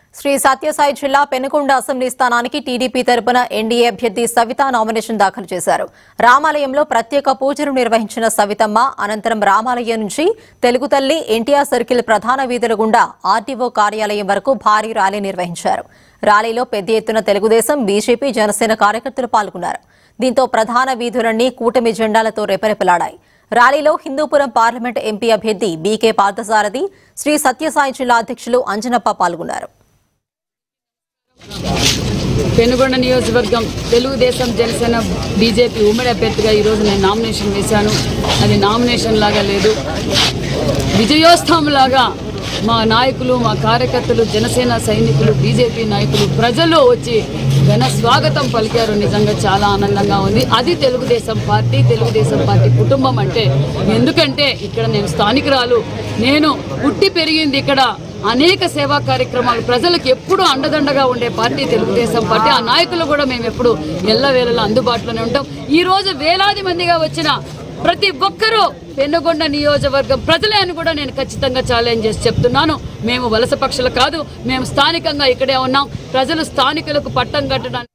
శ్రీ సత్యసాయి జిల్లా పెనుకొండ అసెంబ్లీ స్థానానికి టీడీపీ తరపున ఎన్డీఏ అభ్యర్థి సవిత నామినేషన్ దాఖలు చేశారు. రామాలయంలో ప్రత్యేక పూజలు నిర్వహించిన సవితమ్మ అనంతరం రామాలయం నుంచి తెలుగు తల్లి ఎన్టీఆర్ సర్కిల్ ప్రధాన వీధుల గుండా ఆర్టీఓ కార్యాలయం వరకు భారీ ర్యాలీ నిర్వహించారు. ర్యాలీలో పెద్ద ఎత్తున తెలుగుదేశం, బీజేపీ, జనసేన కార్యకర్తలు పాల్గొన్నారు. దీంతో ప్రధాన వీధులన్నీ కూటమి జెండాలతో రెపరెపలాడాయి. ర్యాలీలో హిందూపురం పార్లమెంట్ ఎంపీ అభ్యర్థి బీకే పార్థసారథి, శ్రీ సత్యసాయి జిల్లా అధ్యక్షులు అంజనప్ప పాల్గొన్నారు. పెనుకొండ నియోజకవర్గం తెలుగుదేశం, జనసేన, బీజేపీ ఉమ్మడి అభ్యర్థిగా ఈరోజు నేను నామినేషన్ వేశాను. అది నామినేషన్ లాగా లేదు, విజయోత్సవం లాగా మా నాయకులు, మా కార్యకర్తలు, జనసేన సైనికులు, బీజేపీ నాయకులు, ప్రజలు వచ్చి ఘన స్వాగతం పలికారు. నిజంగా చాలా ఆనందంగా ఉంది. అది తెలుగుదేశం పార్టీ కుటుంబం అంటే. ఎందుకంటే ఇక్కడ నేను స్థానికురాలు, నేను పుట్టి పెరిగింది ఇక్కడ. అనేక సేవా కార్యక్రమాలు ప్రజలకు ఎప్పుడు అండదండగా ఉండే పార్టీ తెలుగుదేశం పార్టీ. ఆ నాయకులు కూడా మేము ఎప్పుడు ఎల్లవేళలా అందుబాటులోనే ఉంటాం. ఈరోజు వేలాది మందిగా వచ్చిన ప్రతి ఒక్కరూ పెనుకొండ నియోజకవర్గం ప్రజలే అని కూడా నేను ఖచ్చితంగా ఛాలెంజ్ చేసి చెప్తున్నాను. మేము వలస పక్షులు కాదు, మేము స్థానికంగా ఇక్కడే ఉన్నాం. ప్రజలు స్థానికులకు పట్టం కట్టడానికి